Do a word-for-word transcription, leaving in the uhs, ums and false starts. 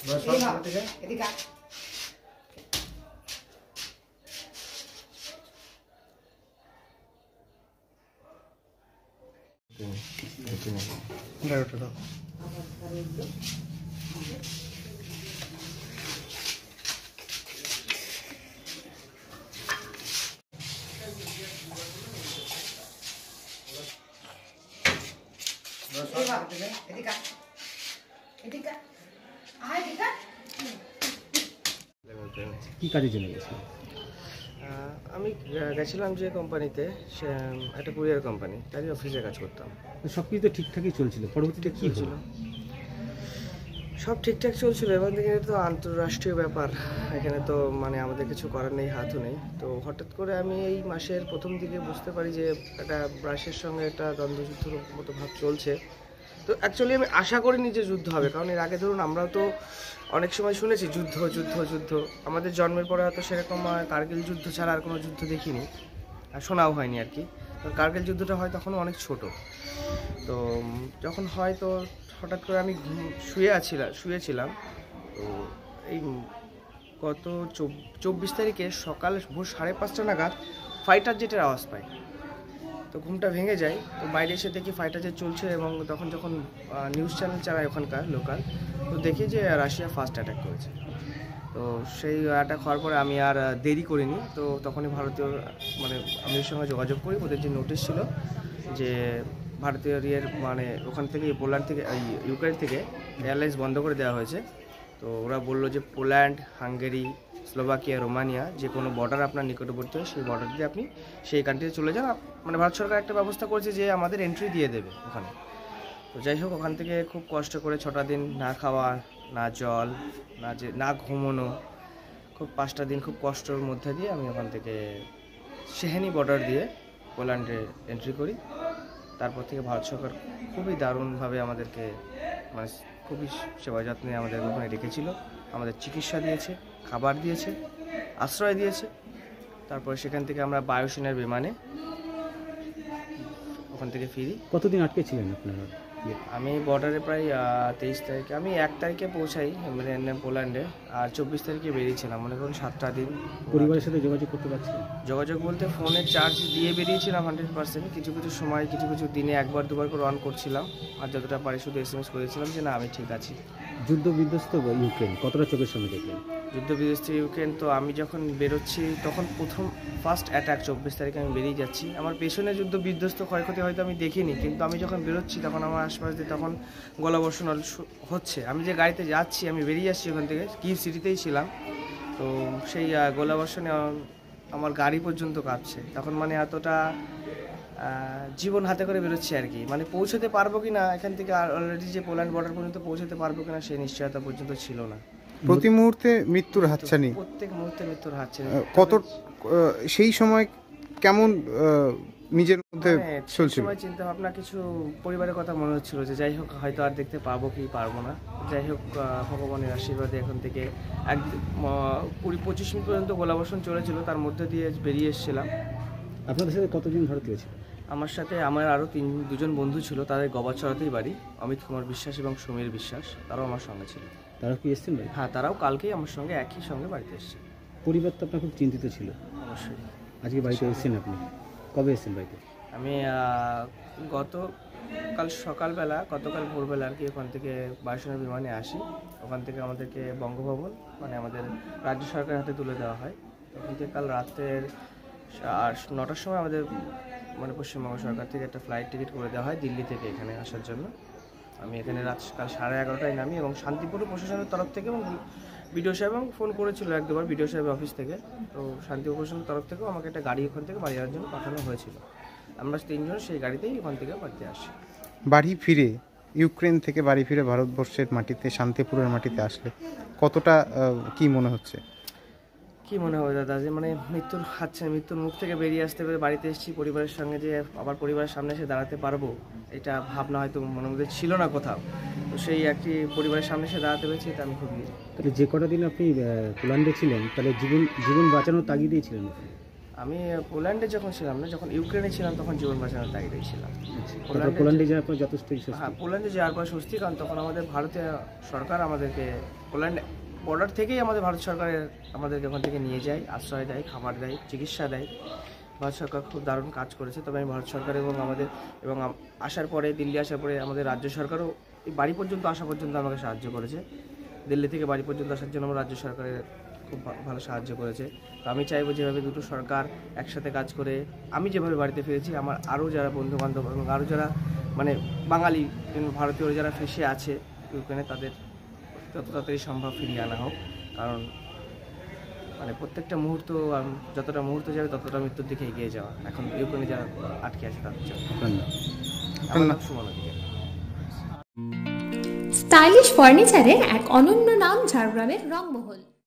কি কাজের জন্য গেছিলেন? আমি গেছিলাম যে কোম্পানিতে, সে একটা কুরিয়ার কোম্পানি, তারই অফিসে কাজ করতাম। সব কিছু তো ঠিকঠাকই চলছিল, পরবর্তীতে কী ছিল? সব ঠিকঠাক চলছিল, এবার থেকে তো আন্তঃরাষ্ট্রীয় ব্যাপার, এখানে তো মানে আমাদের কিছু করার নেই, হাতও নেই। তো হঠাৎ করে আমি এই মাসের প্রথম দিকে বুঝতে পারি যে একটা রাশিয়ার সঙ্গে একটা দ্বন্দ্বযুদ্ধের মতো ভাব চলছে। তো অ্যাকচুয়ালি আমি আশা করিনি যে যুদ্ধ হবে, কারণ এর আগে ধরুন আমরাও তো অনেক সময় শুনেছি যুদ্ধ যুদ্ধ যুদ্ধ আমাদের জন্মের পরে হয়তো সেরকম কার্গিল যুদ্ধ ছাড়া আর কোনো যুদ্ধ দেখিনি, আর শোনাও হয়নি আর কি। কার্গিল যুদ্ধটা হয় তখন অনেক ছোট। তো যখন হয় তো হঠাৎ করে আমি শুয়ে আছিলাম শুয়েছিলাম তো এই গত চব্বিশ তারিখে সকাল ভোর সাড়ে পাঁচটা নাগাদ ফাইটার জেটের আওয়াজ পাই। তো ঘুমটা ভেঙে যায়, তো বাইরে এসে দেখি ফাইটার জেট চলছে, এবং তখন যখন নিউজ চ্যানেল চালায় ওখানকার লোকাল, তো দেখি যে রাশিয়া ফার্স্ট অ্যাটাক করেছে। তো সেই অ্যাটাক হওয়ার পরে আমি আর দেরি করিনি, তো তখনই ভারতীয় মানে আমির সঙ্গে যোগাযোগ করি। ওদের যে নোটিশ ছিল যে ভারতীয় ইয়ের মানে ওখান থেকে পোল্যান্ড থেকে ইউক্রেন থেকে এয়ারলাইন্স বন্ধ করে দেওয়া হয়েছে। তো ওরা বললো যে পোল্যান্ড, হাঙ্গেরি, স্লোভাকিয়া, রোমানিয়া যে কোনো বর্ডার আপনার নিকটবর্তী হয় সেই বর্ডার দিয়ে আপনি সেই কান্ট্রিতে চলে যান। মানে ভারত সরকার একটা ব্যবস্থা করেছে যে আমাদের এন্ট্রি দিয়ে দেবে ওখানে। তো যাই হোক, ওখান থেকে খুব কষ্ট করে ছটা দিন না খাওয়া, না জল, না যে না ঘুমোনো, খুব পাঁচটা দিন খুব কষ্টের মধ্যে দিয়ে আমি ওখান থেকে সেহেনি বর্ডার দিয়ে পোল্যান্ডে এন্ট্রি করি। তারপর থেকে ভারত সরকার খুবই দারুণভাবে আমাদেরকে মানে খুবই সেবা যত্নে আমাদের ওখানে রেখেছিল, আমাদের চিকিৎসা দিয়েছে, খাবার দিয়েছে, আশ্রয় দিয়েছে। তারপরে সেখান থেকে আমরা বায়ুসেনার বিমানে ওখান থেকে ফিরি। কতদিন আটকে ছিলেন আপনারা? আমি বর্ডারে প্রায় তেইশ তারিখে আমি এক তারিখে পৌঁছাই মানে পোল্যান্ডে, আর চব্বিশ তারিখে বেরিয়েছিলাম, মনে করুন সাতটা দিন। পরিবারের সাথে যোগাযোগ করতে পারছিলেন? যোগাযোগ বলতে ফোনের চার্জ দিয়ে বেরিয়েছিলাম হান্ড্রেড পার্সেন্ট। কিছু কিছু সময় কিছু কিছু দিনে একবার দুবার করে অন করছিলাম, আর যতটা পারি শুধু এস এম এস করেছিলাম যে না আমি ঠিক আছি। যুদ্ধ বিধ্বস্ত ইউক্রেন কতটা চোখের সামনে দেখলেন? যুদ্ধ বিধ্বস্ত ইউক্রেন তো আমি যখন বেরোচ্ছি তখন প্রথম ফার্স্ট অ্যাটাক চব্বিশ তারিখে আমি বেরিয়ে যাচ্ছি। আমার পেছনে যুদ্ধ বিধ্বস্ত ক্ষয়ক্ষতি হয়তো আমি দেখিনি, কিন্তু আমি যখন বেরোচ্ছি তখন আমার আশপাশ দিয়ে তখন গোলাবর্ষণ হচ্ছে। আমি যে গাড়িতে যাচ্ছি আমি বেরিয়ে যাচ্ছি ওখান থেকে, কিভ সিটিতেই ছিলাম। তো সেই গোলাবর্ষণে আমার গাড়ি পর্যন্ত কাঁপছে তখন, মানে এতটা জীবন হাতে করে বেরোচ্ছি আর কি। মানে পৌঁছতে পারবো কি না এখান থেকে, আর অলরেডি যে পোল্যান্ড বর্ডার পর্যন্ত পৌঁছতে পারবো কিনা সেই নিশ্চয়তা পর্যন্ত ছিল না। প্রতি মুহূর্তে মৃত্যুর হাতছানি, প্রত্যেক মুহূর্তে মৃত্যুর হাতছানি। কত সেই সময় কেমন নিজের মধ্যে চলছিল? সময় চিন্তা ভাবনা কিছু পরিবারের কথা মনে হচ্ছিল যে যাই হোক হয়তো আর দেখতে পাবো কি পারবো না। যাই হোক ভগবানের আশীর্বাদে এখন থেকে এক কুড়ি পঁচিশ মিনিট পর্যন্ত গোলাবর্ষণ চলেছিল, তার মধ্যে দিয়ে বেরিয়ে এসেছিলাম। আপনাদের সাথে কতজন ভারতীয় ছিল? আমার সাথে আমার আরও তিন দুজন বন্ধু ছিল, তাদের গবাছড়াতেই বাড়ি, অমিত কুমার বিশ্বাস এবং সমীর বিশ্বাস, তারাও আমার সঙ্গে ছিল। তারা কি এসছেন ভাই? হ্যাঁ, তারাও কালকেই আমার সঙ্গে একই সঙ্গে বাড়িতে এসছে। পরিবার তো আপনার খুব চিন্তিত ছিল? অবশ্যই। আজকে বাড়িতে এসেছেন আপনি? কবে এসেছেন বাড়িতে? আমি গত কাল সকালবেলা গতকাল ভোরবেলা আর কি ওখান থেকে বায়ুসেনা বিমানে আসি। ওখান থেকে আমাদেরকে বঙ্গভবন মানে আমাদের রাজ্য সরকারের হাতে তুলে দেওয়া হয়। ওখান থেকে কাল রাতের নটার সময় আমাদের মানে পশ্চিমবঙ্গ সরকার থেকে একটা ফ্লাইট টিকিট করে দেওয়া হয় দিল্লি থেকে এখানে আসার জন্য। আমি এখানে রাত কাল সাড়ে এগারোটায় নামি, এবং শান্তিপুর প্রশাসনের তরফ থেকে এবং বিডিও সাহেব ফোন করেছিল এক দুবার বিডিও সাহেবের অফিস থেকে, তো শান্তিপুর প্রশাসনের তরফ থেকেও আমাকে একটা গাড়ি ওখান থেকে বাড়ি যাওয়ার জন্য পাঠানো হয়েছিল। আমরা তিনজন সেই গাড়িতেই ওখান থেকে বাড়িতে আসি। বাড়ি ফিরে ইউক্রেন থেকে বাড়ি ফিরে ভারতবর্ষের মাটিতে শান্তিপুরের মাটিতে আসলে কতটা কি মনে হচ্ছে? কি মনে হবে দাদা, যে মানে মৃত্যুর হাতছে মৃত্যুর মুখ থেকে বেরিয়ে আসতে পেরে বাড়িতে এসেছি, পরিবারের সঙ্গে যে আবার পরিবারের সামনে এসে দাঁড়াতে পারবো এটা ভাবনা হয়তো মনের মধ্যে ছিল না কোথাও। তো সেই একটি পরিবারের সামনে এসে দাঁড়াতে পেরেছি, এটা আমি খুবই। তাহলে যে কটা দিন আপনি পোল্যান্ডে ছিলেন তাহলে জীবন জীবন বাঁচানোর তাগিদেই ছিলেন? আমি পোল্যান্ডে যখন ছিলাম না, যখন ইউক্রেনে ছিলাম তখন জীবন বাঁচানোর তাগিদেই ছিলাম। তারপর পোল্যান্ডে পোল্যান্ডে যাওয়ার পর যথেষ্ট স্বস্তি। হ্যাঁ, পোল্যান্ডে যাওয়ার পর স্বস্তি, কারণ তখন আমাদের ভারতীয় সরকার আমাদেরকে পোল্যান্ড বর্ডার থেকেই আমাদের ভারত সরকারের আমাদেরকে ওখান থেকে নিয়ে যায়, আশ্রয় দেয়, খাবার দেয়, চিকিৎসা দেয়। ভারত সরকার খুব দারুণ কাজ করেছে। তবে আমি ভারত সরকার এবং আমাদের এবং আম- আসার পরে, দিল্লি আসার পরে আমাদের রাজ্য সরকারও এই বাড়ি পর্যন্ত আসা পর্যন্ত আমাকে সাহায্য করেছে। দিল্লি থেকে বাড়ি পর্যন্ত আসার জন্য আমার রাজ্য সরকারের খুব ভা- ভালো সাহায্য করেছে। তো আমি চাইবো যেভাবে দুটো সরকার একসাথে কাজ করে আমি যেভাবে বাড়িতে ফিরেছি, আমার আরও যারা বন্ধু বান্ধব এবং আরও যারা মানে বাঙালি এবং ভারতীয় যারা ফেসে আছে ইউক্রেনে, তাদের যত তাড়াতাড়ি সম্ভব ফিরিয়ে আনা হোক। কারণ মানে প্রত্যেকটা মুহূর্ত আম- যতটা মুহূর্ত যাবে ততটা মৃত্যুর দিকে এগিয়ে যাওয়া। এখন ইউক্রেনে যারা আটকে আছে তাদের জন্য। আপনার নাম? আমার নাম সুমন অধিকারী। স্টাইলিশ ফার্নিচারের এক অনন্য নাম ঝাড়গ্রামের রংমহল।